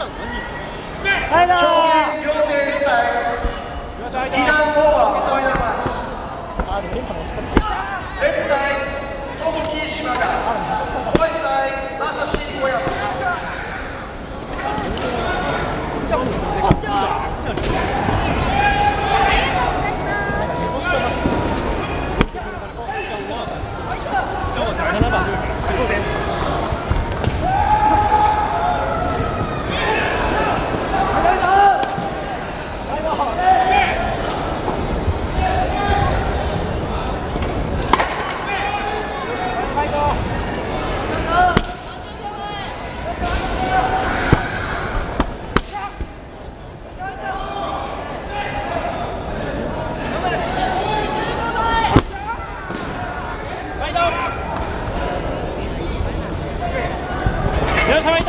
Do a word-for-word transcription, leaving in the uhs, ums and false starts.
はいだー。 長剣両手スタイル。に段オーバーファイナルマッチ。レッツサイドトモキ島田。ボイスサイドアサシン小山。 よろしくお願いします。